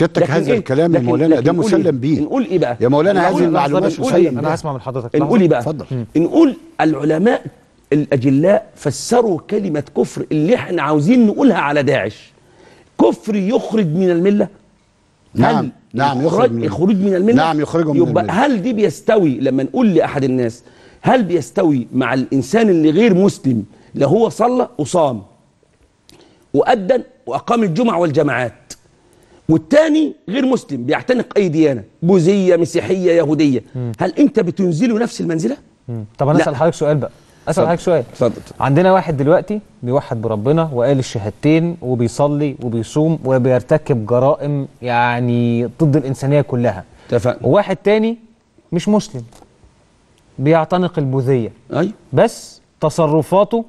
سيادتك هذا الكلام يا مولانا ده مسلم به. نقول ايه بقى؟ يا مولانا هذه المعلومات مسلم. انا هسمع من حضرتك. نقول ايه بقى؟ اتفضل. نقول العلماء الاجلاء فسروا كلمه كفر اللي احنا عاوزين نقولها على داعش كفر يخرج من المله. نعم يخرج من المله. نعم يخرجهم من يبقى المله. هل دي بيستوي لما نقول لاحد الناس هل بيستوي مع الانسان اللي غير مسلم لا هو صلى وصام وأدن وأقام الجمعة والجماعات والتاني غير مسلم بيعتنق أي ديانة بوذية مسيحية يهودية، هل أنت بتنزله نفس المنزلة؟ طب أنا أسأل حضرتك سؤال بقى، أسأل حضرتك سؤال. عندنا واحد دلوقتي بيوحد بربنا وقال الشهادتين وبيصلي وبيصوم وبيرتكب جرائم يعني ضد الإنسانية كلها. اتفقنا. وواحد تاني مش مسلم بيعتنق البوذية. أيوة. بس تصرفاته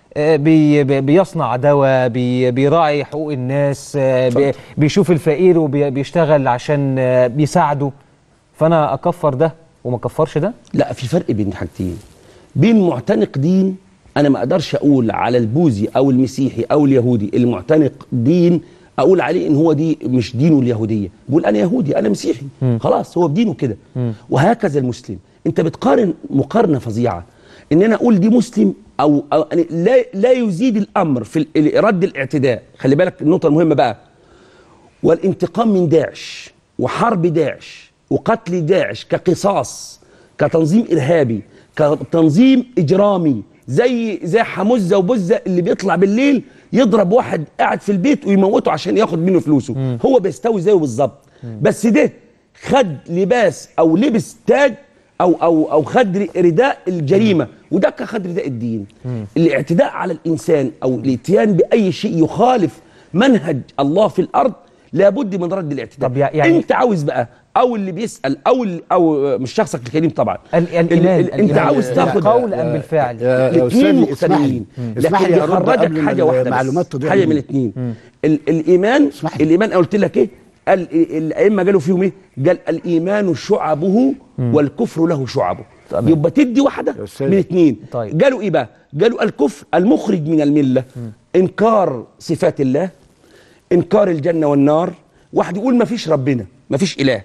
بيصنع دواء، بيراعي حقوق الناس، بيشوف الفقير وبيشتغل عشان بيساعده. فأنا أكفر ده وما أكفرش ده؟ لا، في فرق بين حاجتين. بين معتنق دين، أنا ما أقدرش أقول على البوذي أو المسيحي أو اليهودي المعتنق دين أقول عليه إن هو دي مش دينه اليهودية، بقول أنا يهودي أنا مسيحي خلاص هو بدينه كده. وهكذا المسلم، أنت بتقارن مقارنة فظيعة إن أنا أقول دي مسلم أو لا يزيد الأمر في رد الاعتداء. خلي بالك النقطة المهمة بقى، والانتقام من داعش وحرب داعش وقتل داعش كقصاص كتنظيم إرهابي كتنظيم إجرامي زي حمزة وبزة اللي بيطلع بالليل يضرب واحد قاعد في البيت ويموته عشان ياخد منه فلوسه. هو بيستوي زيه بالظبط، بس ده خد لباس أو لبس تاج أو خد رداء الجريمة، وده كخد رداء الدين. الاعتداء على الإنسان أو الاتيان بأي شيء يخالف منهج الله في الأرض لابد من رد الاعتداء. طب يعني أنت عاوز بقى أو اللي بيسأل أو مش شخصك الكريم طبعا الإيمان أنت عاوز تاخد بالقول أم بالفعل؟ الاثنين مختلفين، لكن بيخرجك حاجة واحدة معلومات بس، حاجة من الاثنين. الإيمان أنا قلت لك إيه؟ الأئمة قالوا فيهم إيه؟ قال الإيمان شعبه والكفر له شعبه. يبقى تدي واحدة من اثنين. طيب. قالوا إيه بقى؟ قالوا الكفر المخرج من الملة إنكار صفات الله، إنكار الجنة والنار. واحد يقول ما فيش ربنا ما فيش إله،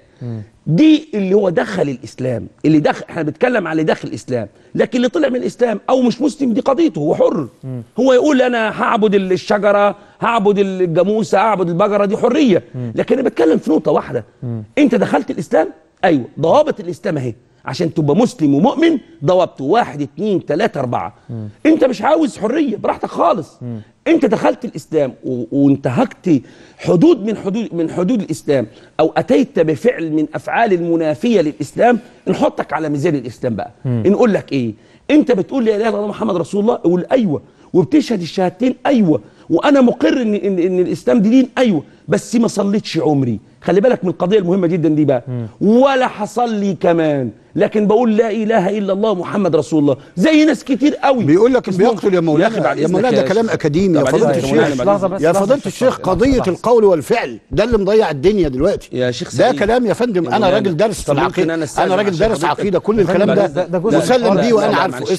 دي اللي هو دخل الإسلام، اللي دخل، احنا بنتكلم على اللي دخل الإسلام، لكن اللي طلع من الإسلام أو مش مسلم دي قضيته، هو حر. هو يقول أنا هعبد الشجرة، هعبد الجاموسة، هعبد البقرة، دي حرية. لكن أنا بتكلم في نقطة واحدة، أنت دخلت الإسلام، أيوه ضوابط الإسلام أهي عشان تبقى مسلم ومؤمن، ضوابطه 1 2 3 4. أنت مش عاوز حرية براحتك خالص. انت دخلت الاسلام وانتهكت حدود من حدود الاسلام او اتيت بفعل من افعال المنافيه للاسلام، نحطك على ميزان الاسلام بقى. نقول لك ايه؟ انت بتقول لا اله الا الله محمد رسول الله، قول ايوه، وبتشهد الشهادتين ايوه، وانا مقر ان الاسلام دي دين ايوه، بس ما صليتش عمري. خلي بالك من القضيه المهمه جدا دي بقى. ولا حصلي كمان، لكن بقول لا اله الا الله محمد رسول الله، زي ناس كتير قوي بيقول لك بيقتل يا مولانا. يا مولانا ده كلام اكاديمي يا فضيله الشيخ. يا فضيله الشيخ قضيه القول والفعل ده اللي مضيع الدنيا دلوقتي يا شيخ. ده كلام يا فندم. انا راجل دارس في العقيده، انا راجل دارس عقيده، كل الكلام ده مسلم بيه وانا عارفه.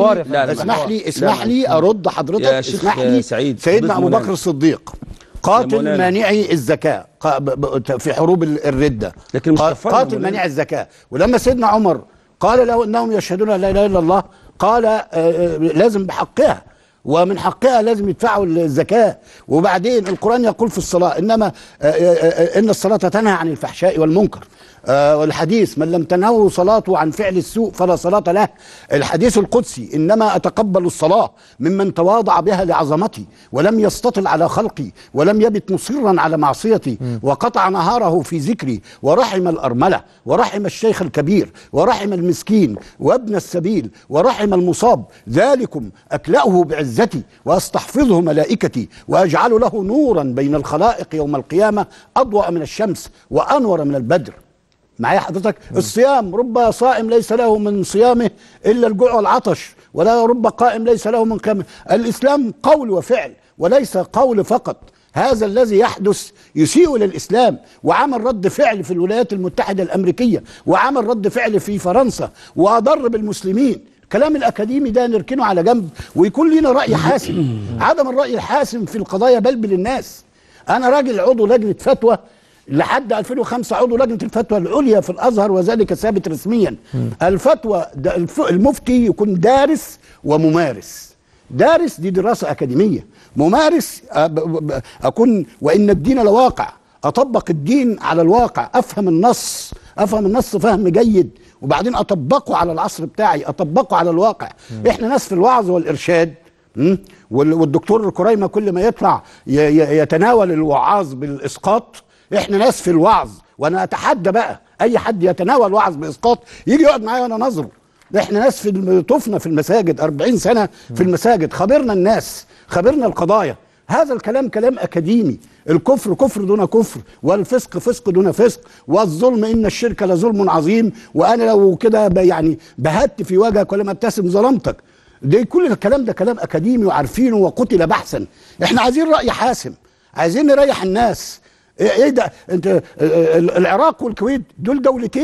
اسمح لي ارد حضرتك، اسمح لي. سيدنا ابو بكر الصديق قاتل مانعي الزكاة في حروب الردة، لكن قاتل مانعي الزكاة. ولما سيدنا عمر قال له انهم يشهدون لا اله الا الله، قال لازم بحقها، ومن حقها لازم يدفعوا الزكاة. وبعدين القرآن يقول في الصلاة إنما إن الصلاة تنهى عن الفحشاء والمنكر، والحديث من لم تنهه صلاته عن فعل السوء فلا صلاة له. الحديث القدسي إنما أتقبل الصلاة ممن تواضع بها لعظمتي ولم يستطل على خلقي ولم يبت مصرا على معصيتي وقطع نهاره في ذكري، ورحم الأرملة ورحم الشيخ الكبير ورحم المسكين وابن السبيل ورحم المصاب، ذلكم أكلأه بعزتي وأستحفظه ملائكتي وأجعل له نورا بين الخلائق يوم القيامة أضوأ من الشمس وأنور من البدر. معايا حضرتك؟ الصيام رب صائم ليس له من صيامه إلا الجوع والعطش، ولا رب قائم ليس له من قيامه. الإسلام قول وفعل وليس قول فقط. هذا الذي يحدث يسيء للإسلام، وعمل رد فعل في الولايات المتحدة الأمريكية، وعمل رد فعل في فرنسا، وأضر بالمسلمين. الكلام الأكاديمي ده نركنه على جنب ويكون لنا رأي حاسم. عدم الرأي الحاسم في القضايا بلبل الناس. أنا راجل عضو لجنة فتوى لحد 2005 عضو لجنه الفتوى العليا في الازهر، وذلك ثابت رسميا. الفتوى المفتي يكون دارس وممارس. دارس دي دراسه اكاديميه، ممارس اكون وان الدين لواقع، اطبق الدين على الواقع، افهم النص فهم جيد، وبعدين اطبقه على العصر بتاعي، اطبقه على الواقع. احنا ناس في الوعظ والارشاد، والدكتور كريمه كل ما يطلع يتناول الوعاظ بالاسقاط. احنا ناس في الوعظ، وانا اتحدى بقى اي حد يتناول وعظ باسقاط يجي يقعد معايا وانا نظره. احنا ناس طفنا في المساجد 40 سنه في المساجد، خبرنا الناس، خبرنا القضايا. هذا الكلام كلام اكاديمي. الكفر كفر دون كفر، والفسق فسق دون فسق، والظلم ان الشرك لظلم عظيم، وانا لو كده يعني بهت في وجهك ولم ابتسم ظلمتك. ده كل الكلام ده كلام اكاديمي وعارفينه وقتل بحثا. احنا عايزين راي حاسم، عايزين نريح الناس. ايه ده؟ انت العراق والكويت دول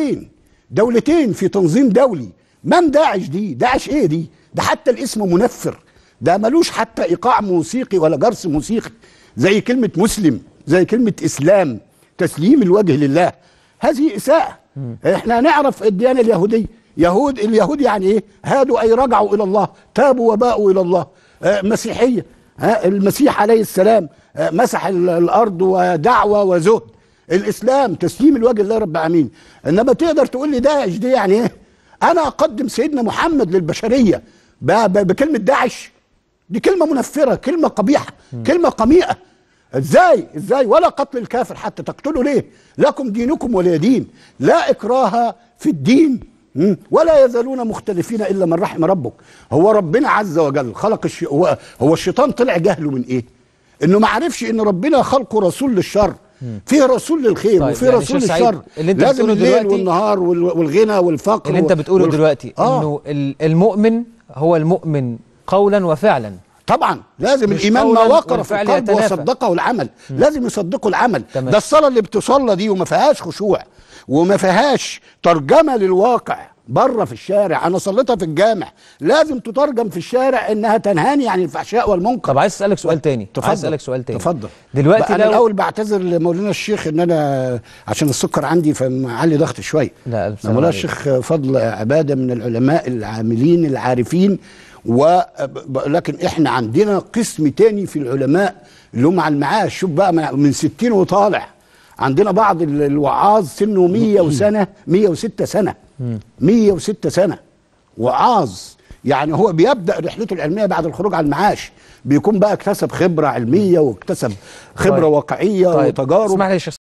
دولتين في تنظيم دولي. من داعش دي؟ داعش ايه دي؟ ده حتى الاسم منفر، ده ملوش حتى ايقاع موسيقي ولا جرس موسيقي، زي كلمه مسلم، زي كلمه اسلام، تسليم الوجه لله. هذه اساءه. احنا نعرف الديانه اليهوديه، اليهود يعني ايه؟ هادوا اي رجعوا الى الله، تابوا وباءوا الى الله. مسيحيه، المسيح عليه السلام مسح الارض ودعوه وزهد. الاسلام تسليم الوجه لله رب العالمين. انما تقدر تقول لي داعش دي يعني ايه؟ انا اقدم سيدنا محمد للبشريه بكلمه داعش؟ دي كلمه منفره، كلمه قبيحه، كلمه قميئه. ازاي ولا قتل الكافر حتى؟ تقتلوا ليه؟ لكم دينكم ولي دين، لا اكراه في الدين، ولا يزالون مختلفين الا من رحم ربك. هو ربنا عز وجل خلق هو الشيطان طلع جهله من ايه؟ انه ما عرفش ان ربنا خلقه رسول للشر، فيه رسول للخير، طيب وفيه يعني رسول للشر. لازم الليل والنهار والغنى والفقر اللي انت بتقوله دلوقتي انه المؤمن هو المؤمن قولا وفعلا. طبعا لازم الايمان ما وقر في القلب وصدقه العمل. لازم يصدقوا العمل. ده الصلاه اللي بتصلى دي وما فيهاش خشوع وما فيهاش ترجمه للواقع بره في الشارع. انا صليتها في الجامع، لازم تترجم في الشارع انها تنهاني عن الفحشاء والمنكر. طب عايز اسالك سؤال تاني. تفضل. دلوقتي انا الاول بعتذر لمولانا الشيخ ان انا عشان السكر عندي فمعلي ضغط شويه. لا مولانا الشيخ فضل عباده من العلماء العاملين العارفين، لكن احنا عندنا قسم تاني في العلماء اللي هم على المعاش. شوف بقى من 60 وطالع. عندنا بعض الوعاظ سنه 106 سنه 106 سنه وعاظ. يعني هو بيبدأ رحلته العلمية بعد الخروج على المعاش، بيكون بقى اكتسب خبرة علمية واكتسب خبرة واقعية وتجارب. اسمح لي يا شيخ